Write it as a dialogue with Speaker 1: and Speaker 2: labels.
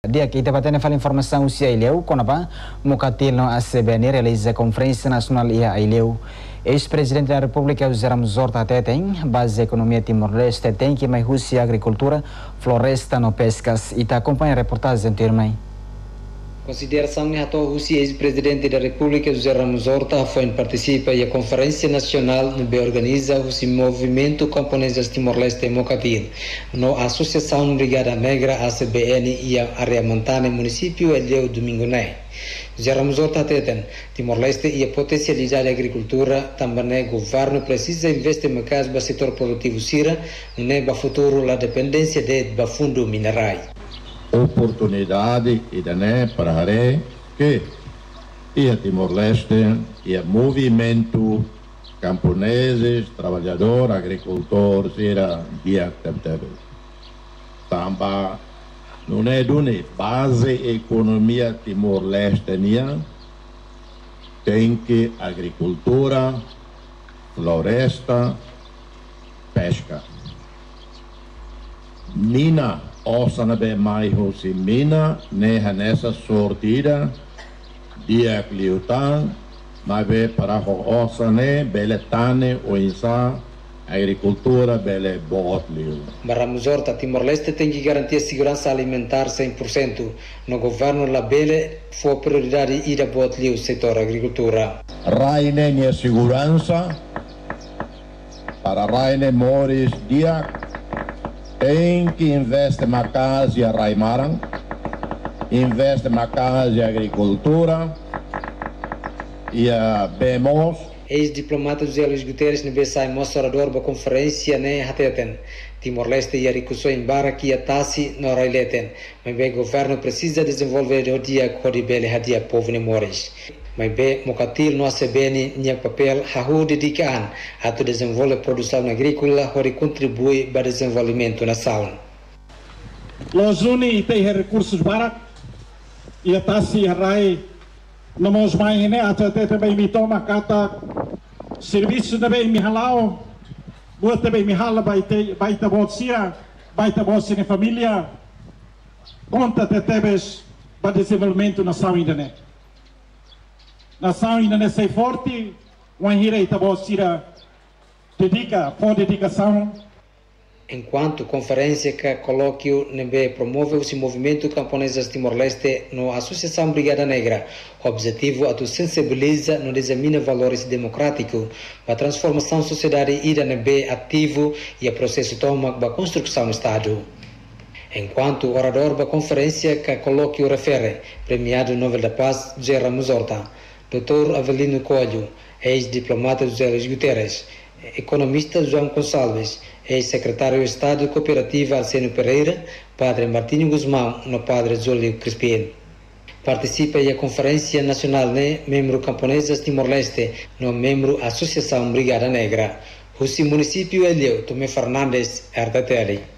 Speaker 1: Dia kita batene fala informação usia ileu konapa mukatil no ACBN realiza conferência nacional ia ileu. Ex-presidente da República José Ramos Horta tem base economia Timor-Leste tem que mais Rússia agricultura, floresta no pescas e tá acompanha a reportagem anteriormente.
Speaker 2: Consideração de ato Rússia ex-presidente da República José Ramos Horta foi participa e a conferência nacional que organiza o movimento camponeses Timor-Leste Mocatil no Associação Brigada Negra ACBN e a área Mantane município eleu domingo né. José Ramos Horta tem Timor-Leste e a potencialidade da agricultura também o governo precisa investir mais no setor produtivo sira né para futuro a dependência de fundo minerais.
Speaker 3: Oportunidade e dané para que a Timor-Leste e o movimento camponeses, trabalhador, agricultor, será dia teve. Também não é dune base economia Timor-Leste tem que agricultura, floresta, pesca. Nina ossa na be mais mina nessa sortida dia cliutan mas be para ossa ne beletane o insa agricultura bele botlio.
Speaker 2: Ramos Horta Timor-Leste tem que garantir segurança alimentar 100%. No governo la bele foi prioridade ir a botlio setor agricultura.
Speaker 3: Raine ne segurança para Raine Moris dia tem que investir na casa e Raimarang, investe na casa e agricultura e a BEMOS.
Speaker 2: Ex-diplomata José Luís Guterres no BSAI mostrador da conferência ne hateten. Timor-Leste e a ricussão em Baraki e a Tassi no Raileten. Mas bem, o governo precisa desenvolver o dia Codibele Hadia Povo Nemores. Mas bem, Mocatil no ACBN tinha papel a dedicar a desenvolver a produção agrícola e contribui para o desenvolvimento nacional.
Speaker 4: Los uni tem recursos barak e a Tassi Rai no mos mai ne até também me toma cata serviço também me halau buat também me hala baita bolsia baita bolsia família conta tebes para desenvolvimento nacional ainda nação ainda sei forte uma direita bolsia dedicação.
Speaker 2: Enquanto conferência que colóquio nebe promove o movimento camponeses Timor-Leste no Associação Brigada Negra, o objetivo é sensibilizar no examina valores democráticos, a transformação da sociedade ida nebe ativo e o processo toma da construção do Estado. Enquanto orador da conferência que colóquio refere, premiado Nobel da Paz José Ramos Horta, Dr. Avelino Coelho, ex-diplomata José Luís Guterres, economista João Gonçalves, ex-secretário de Estado Cooperativa Arsenio Pereira, Padre Martinho Guzmão, no Padre Júlio Crispim. Participa da Conferência Nacional membro camponeses Timor-Leste, no membro Associação Brigada Negra. O município eleu Tomé Fernandes, RTTL.